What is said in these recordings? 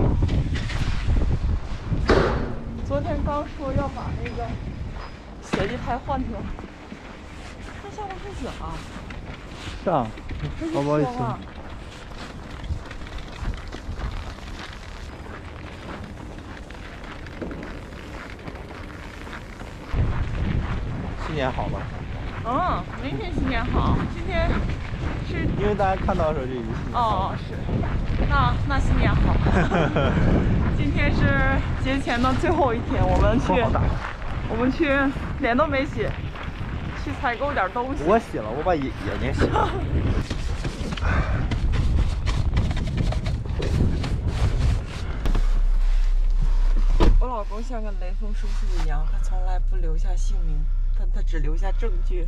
昨天刚说要把那个雪地胎换掉，那下面是雪啊。 是啊，不好意思。新年好吧？ 嗯，明天新年好。今天是因为大家看到的时候就已经新年好了。 哦，是。那新年好。今天是节前的最后一天，我们去脸都没洗，去采购点东西。 我洗了，我把眼睛洗了。 我老公像个雷锋叔叔一样，他从来不留下姓名，但他只留下证据。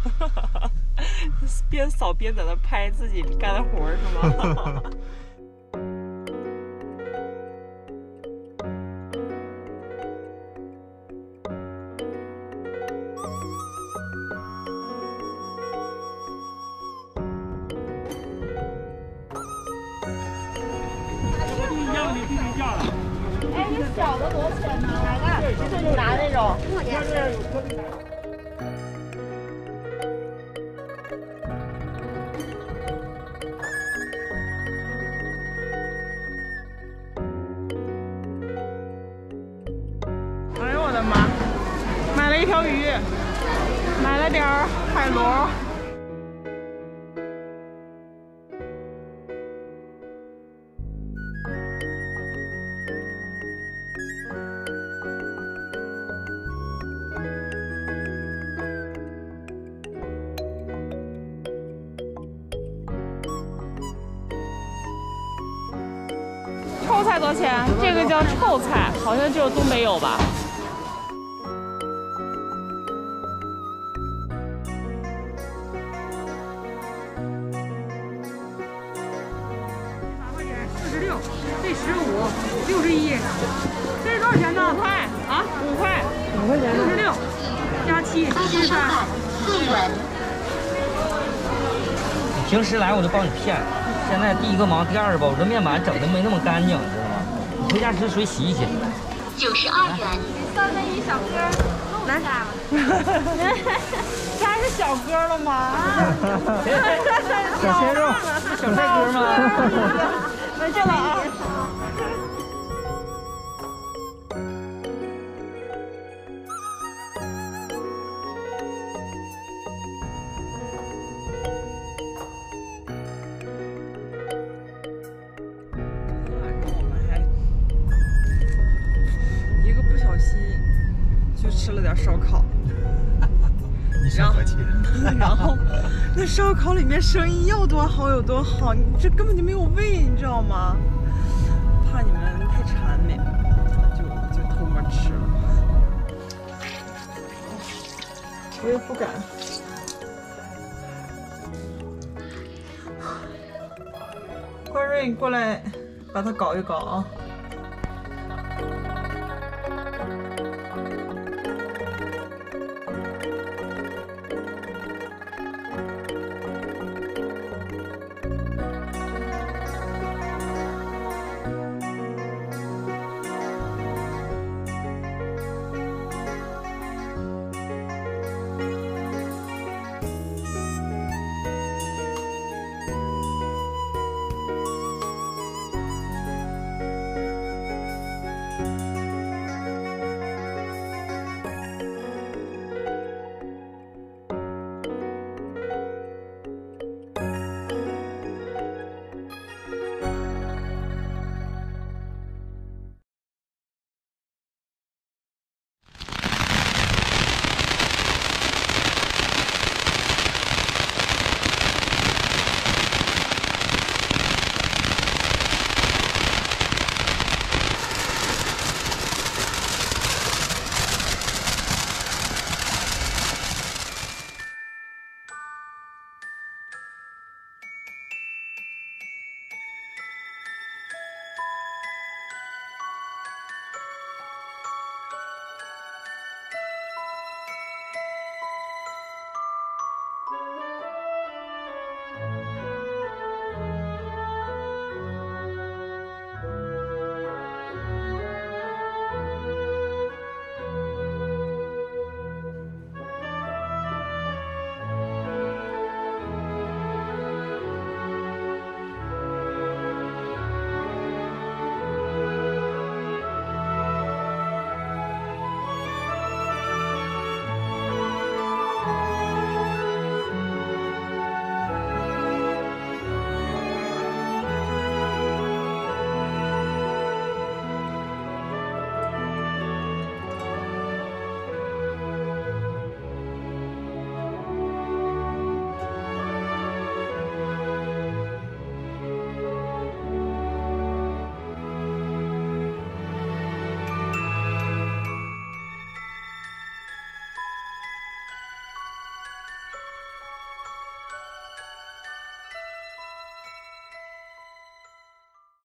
边扫边在那拍自己干的活是吗？哎，你小的多少钱呢？哪个？就你拿那种。哎呦我的妈！买了一条鱼，买了点海螺。臭菜多少钱？这个叫臭菜，好像只有东北有吧。 46，这15，61，这是多少钱呢 ？5块啊，5块 ，5块钱。 66加7，73。 4元。 平时来我就帮你骗，现在第一个忙，第二个吧，我这面板整的没那么干净，知道吗？你回家吃水洗一洗。 92元。 3分1小哥，来。 这还是小哥了吗？ 小鲜肉， 小帅哥吗？ 没事了啊。一个不小心就吃了点烧烤。 你是何其人？ 然后那烧烤里面生意要多好有多好，你这根本就没有胃，你知道吗？怕你们太馋美，就偷摸吃了。我也不敢。关瑞，你过来把它搞一搞啊！